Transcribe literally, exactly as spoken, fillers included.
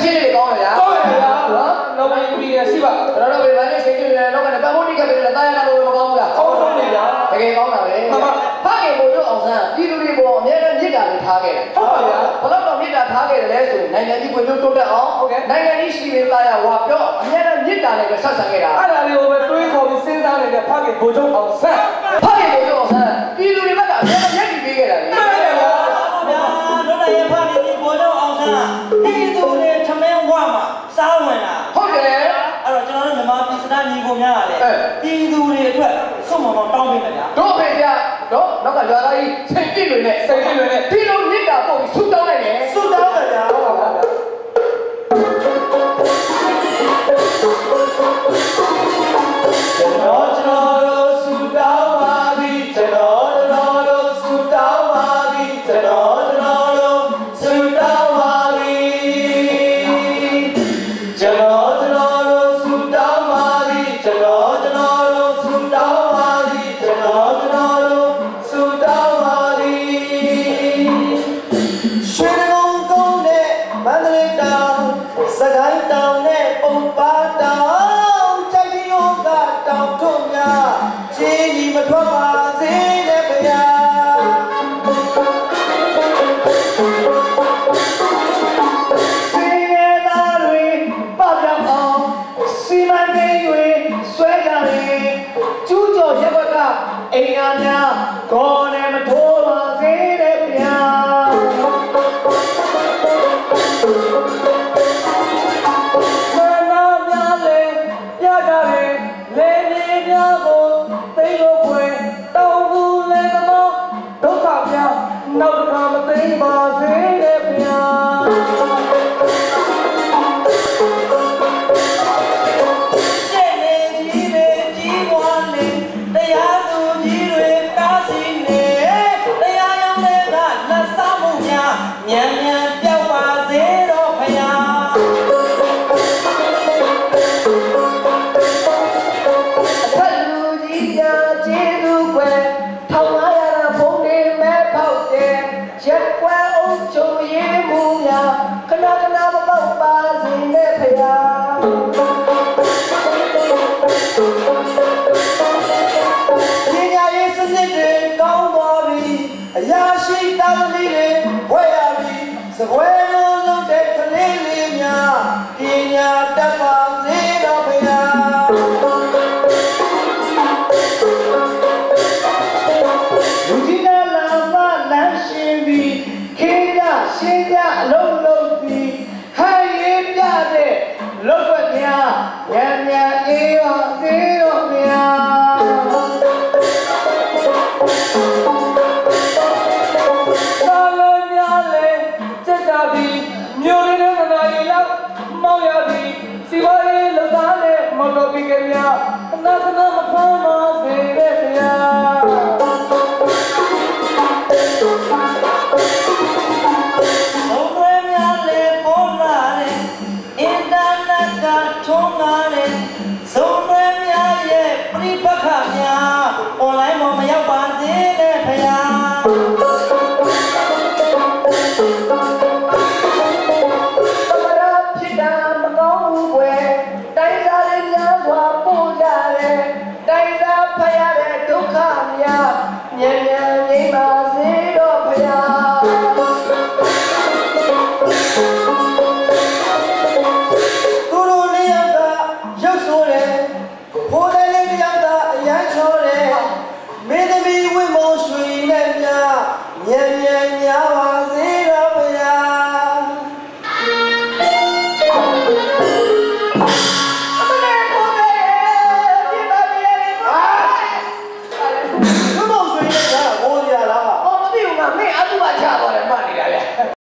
ချင်းလေးကောင်းရလားကောင်းရလားနော်နောက်ပိုင်းပြီးရရှိပါကျွန်တော်တို့ပဲဗာလေးစိတ်ကြည့်နေတော့ကနေပတ်မိုးနိကပဲတာယာကတော့မကောင်းဘူးလားကောင်းဆုံးနေဗျာတကယ်ကောင်းတာပဲမှန်ပါဖခင်ဘိုလ်ချုပ်အောင်ဆန်းပြည်သူတွေပေါ်အများနဲ့မြစ်တာတွေထားခဲ့တယ်ဟုတ်ပါဗျာဘယ်တော့မြစ်တာထားခဲ့တယ်လဲဆိုရင်နိုင်ငံကြီးကိုတိုးတက်အောင်နိုင်ငံကြီးရှိရင်တာယာဝါပြောအများနဲ့မြစ်တာနဲ့ဆက်ဆံခဲ့တာအဲ့ဒါလေးကိုပဲတွေးခေါ်ပြီးစဉ်းစားနေတဲ့ဖခင်ဘိုလ်ချုပ်အောင်ဆန်းဖခင်ဘိုလ်ချုပ်အောင်ဆန်းပြည်သူတွေဘက်ကအများနဲ့မြစ်ပြီးပေးခဲ့တာလေဟုတ်ပါဗျာတို့လည်းဖခင်ဘိုလ်ချုပ်အောင်ဆန်းပြည်သူတွေထမင်းဝမှာစားဝင်တာဟုတ်တယ်အဲ့တော့ကျွန်တော်တို့မြန်မာပြည်စတာညီကိုများကလည်းပြည်သူတွေအတွက်စွန့်မောင်တောင်းပေးတယ်ဗျာတို့ဖေကြတော့နောက်ကရွာသားကြီးစိတ်ပြည့်တွေနဲ့စိတ်ပြည့်တွေနဲ့ဒီလိုမြစ်တာပို့ပြီးဆူတောင်းလိုက်တယ်ဆူတောင်းတယ်ဗျာဟုတ်ပါဗျာကျွန်တော်ကျွန်တော်တို့ဆူတောင်းပါသည်ကျွန်တော်ကျွန်တော်တို့ဆူတောင်းပါသည်ကျွန်တော်ကျွန်တော်တို့ဆူတောင်းပါသည်ကျွန်တော်ကျွန်တော်တို့ဆူတောင်းပါသည်ကျွန်တော်ကျွန်တော်တို့ဆူတောင်းပါသည်ကျွန်တော်ကျွန်တော်တို့ဆူတောင်းပါသည်ရွှေကုန်းကုန်းနဲ့မန္တလေးတောင်စကိုင်းတောင်နဲ့ပုံပါတောင်ကြိုက်ဒီယောကတောင်ထုံးများရှင်းဒီမထွက်ပါစေနဲ့ဗျာစီရသားတွေပေါပြောင်းအောင်စီမံကိန်းတွေဆွဲကြတယ်ကျူးကျော်ရက်ဘက်ကအိမ်အားများခေါ်နေမထိုးပါစေနဲ့ဗျာနောက်တစ်ခါမသိပါစေနဲ့ဗျာတဲ့နေကြီးတွေကြီးပွားနေတရားသူကြီးတွေကားစီနေတရားရုံးတွေကလက်ဆောင်မှုများညံညံပြောက်ပါစေတော့ဗျာအထက်လူကြီးများကျေးဇူးကွယ်ထောင်လာရတာဘုံနေမဲ့ဖောက်တယ်ရက်ကွယ်အုပ်ချုပ်ရေးမှုများခဏခဏမပေါက်ပါစေနဲ့ဖေဟာပညာရေးစနစ်တွေကောင်းသွားပြီအရာရှိသားသမီးတွေဝဲရပြီစပွဲလုံးလုံးတဲ့ကလေးလေးများပညာတတ်ပါစေတော့ဖေဟာလူကြီးကလာမလမ်းရှင်းပြီးခေးကရှင်းကြအလုံးလုံးပြီးဟိုင်းရင်ပြတဲ့လောက်ွက်များညံညံအေးရောသေးရောများသာလုံးများလဲစက်ကြပြီးမြို့ရင်းနဲ့နာရီလောက်မောက်ရပြီးစီဝါရေးလောက်သားနဲ့မော်တော်ဘီကများခဏခဏမဖမ်းပါစေတဲ့ဗျာ